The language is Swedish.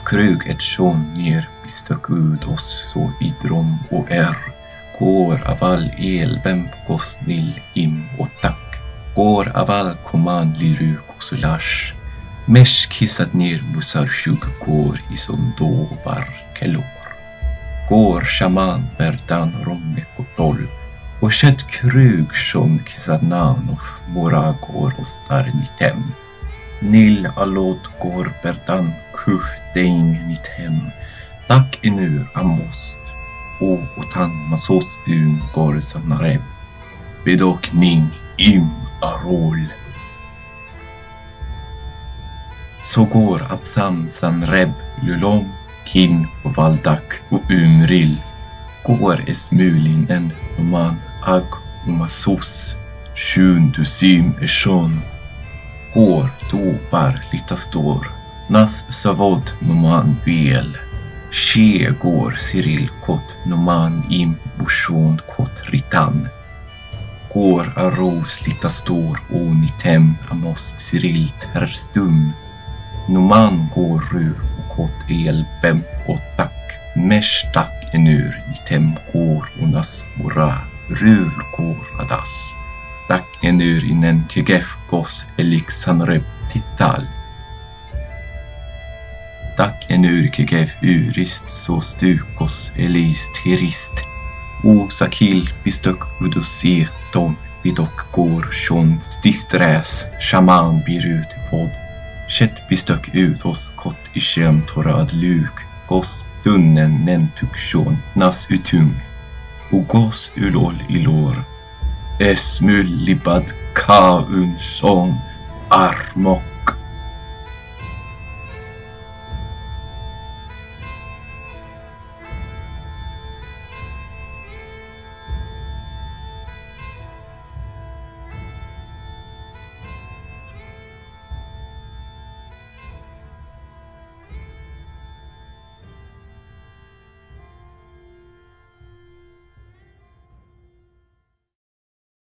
krug ett sjön ner bistök ut oss så idrom och går av all elbem kostnil im och tack. Går av all kommand liruk och solars. Mesh kissat ner bussar 20 går i som dovar kelor. Går shaman verdan rommek och toll. Och kött krug som kissat nan och mora går och starnitem. Nil allot går verdan kuftein nitem. Tack enu amost. Och tan masos un går sanareb. Bedokning im arol. Så går absam sanreb lulom kin och valdak och umril. Går esmulinen och man ag och masos. Sjun du sim är sjön. Går topar lita stor. Nas savod man vel. She går Cyril kot noman im bushon kot ritan. Går a ros lita stor onitem amost Cyril terstum. Noman går ru och kot elbem och tack. Mesh tack enur nitem går unas mora. Rul går adas. Tack enur inen kegef gos elixanreb tital. Tack enur kegef urist så stukos elist herist. O sakil bistök udoseton vidok går sjön stisträs shaman birut pod. Kött bistök ut oss kott i skem torad luk. Gos sunnen nentuk sjön nas utung. Och gos ulol ilor. Esmul libad Karl Karlsson Armok.